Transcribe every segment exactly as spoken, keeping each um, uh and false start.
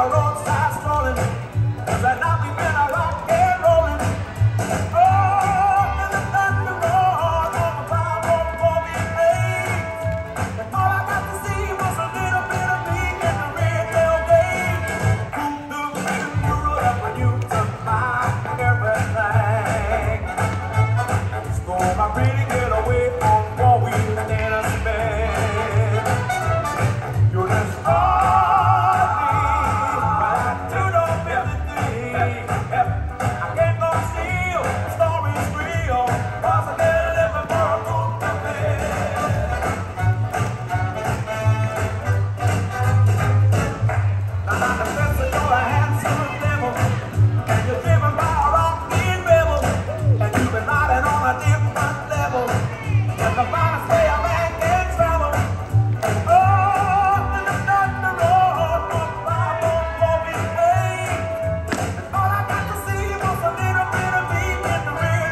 roadside strolling. Right now we've been a rock and rolling. Oh, in the thunder roar, on the ground before we played. And all I got to see was a little bit of me in the red tailgate. You, you, you rode up when you took my everything. Stole my pretty girl away on four wheels and a bed. You're just hard me, but you don't feel the thing. I can't go steal, the story's real, cause I can't live a world on the bed. Now I'm the best of you're a handsome devil, and you're driven by a rockin' rebel, and you've been riding on a different level. That's the finest way a man can travel. Oh, in the thunder roar, from five on four big days. And all I got to see was a little bit of me in the rear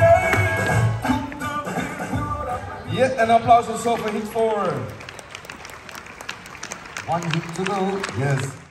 tailgate. Ja, en applaus also voor hit four. One hit to go. Yes.